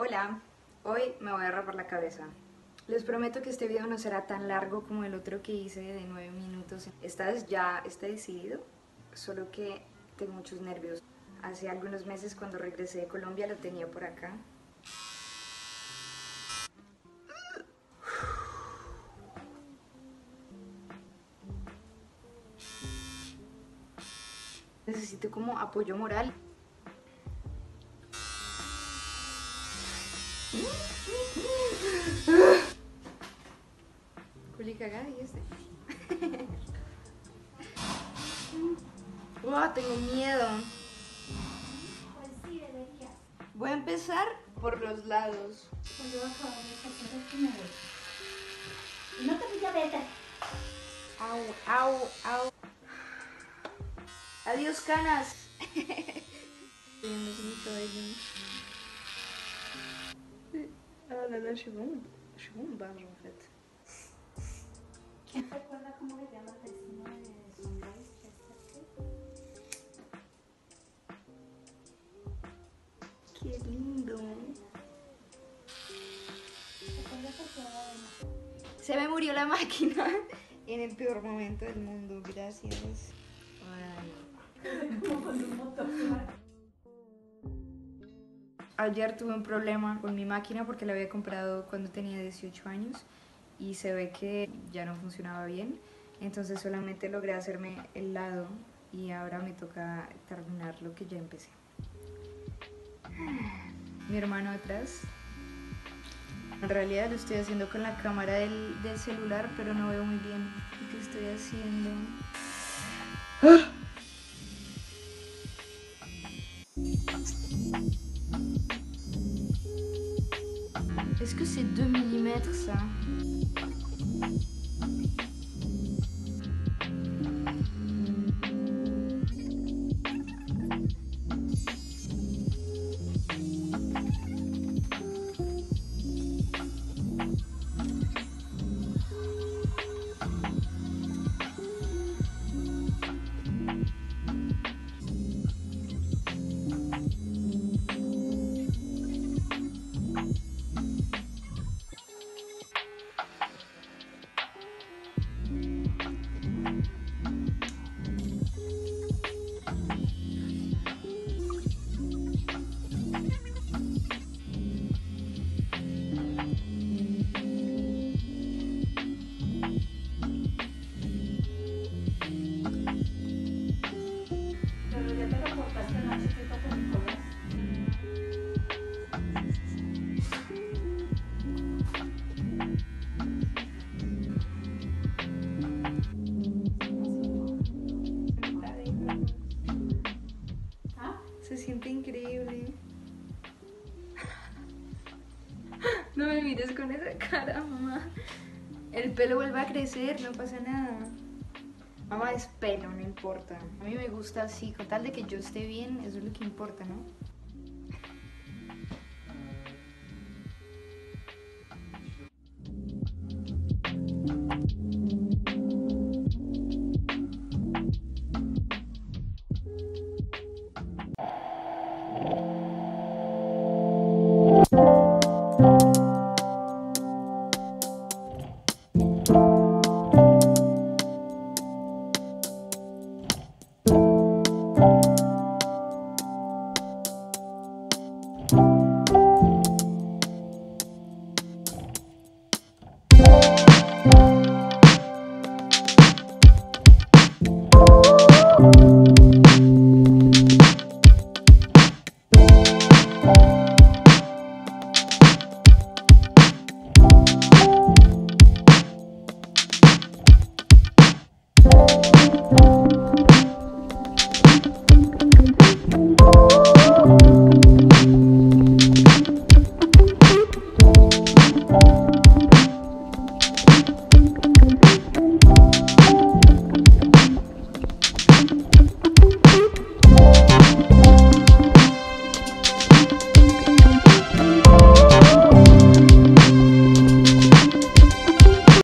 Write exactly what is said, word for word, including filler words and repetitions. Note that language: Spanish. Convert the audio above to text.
Hola, hoy me voy a rapar la cabeza. Les prometo que este video no será tan largo como el otro que hice de nueve minutos. Esta vez ya está decidido, solo que tengo muchos nervios. Hace algunos meses cuando regresé de Colombia lo tenía por acá. Necesito como apoyo moral. Culi cagada y este. Wow, tengo miedo. Pues sí, deberías. Voy a empezar por los lados. Pues yo voy a acabar de hacer el primero. Y no te voy a ver. Au, au, au. Adiós, canas. Viendo mi cabello. Ah là là, je suis bon. Je suis bon barge en fait. ¿Quién se acuerda cómo le llama el vecino de Sunrise? Qué lindo. ¿Te acuerdas de que Se me murió la máquina en el peor momento del mundo. Gracias. Ay. como con un motor? Ayer tuve un problema con mi máquina porque la había comprado cuando tenía dieciocho años y se ve que ya no funcionaba bien, entonces solamente logré hacerme el lado y ahora me toca terminar lo que ya empecé. Mi hermano atrás. En realidad lo estoy haciendo con la cámara del, del celular, pero no veo muy bien lo que estoy haciendo. Est-ce que c'est deux millimètres ça? Pero ya te lo cortaste más chiquito con Nicolás. ¿Ah? Se siente increíble. No me mires con esa cara, mamá. El pelo vuelve a crecer, no pasa nada. Mamá, es pelo, no importa. A mí me gusta así, con tal de que yo esté bien, eso es lo que importa, ¿no?